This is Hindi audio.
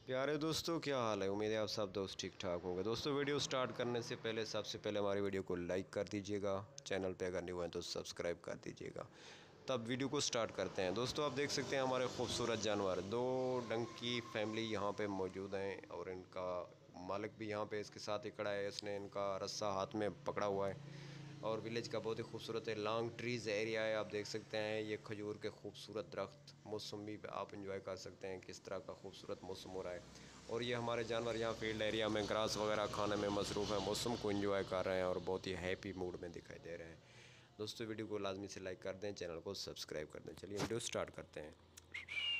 प्यारे दोस्तों, क्या हाल है। उम्मीद है आप सब दोस्त ठीक ठाक होंगे। दोस्तों, वीडियो स्टार्ट करने से पहले सबसे पहले हमारी वीडियो को लाइक कर दीजिएगा। चैनल पे अगर न्यू हैं तो सब्सक्राइब कर दीजिएगा। तब वीडियो को स्टार्ट करते हैं। दोस्तों, आप देख सकते हैं हमारे खूबसूरत जानवर, दो डंकी फैमिली यहाँ पे मौजूद हैं और इनका मालिक भी यहाँ पे इसके साथ ही खड़ा है। इसने इनका रस्सा हाथ में पकड़ा हुआ है और विलेज का बहुत ही खूबसूरत है, लॉन्ग ट्रीज़ एरिया है। आप देख सकते हैं ये खजूर के खूबसूरत दरख्त, मौसमी पे आप इंजॉय कर सकते हैं किस तरह का खूबसूरत मौसम हो रहा है। और ये हमारे जानवर यहाँ फील्ड एरिया में ग्रास वगैरह खाने में मसरूफ़ है, मौसम को इंजॉय कर रहे हैं और बहुत ही हैप्पी मूड में दिखाई दे रहे हैं। दोस्तों, वीडियो को लाजमी से लाइक कर दें, चैनल को सब्सक्राइब कर दें। चलिए वीडियो स्टार्ट करते हैं।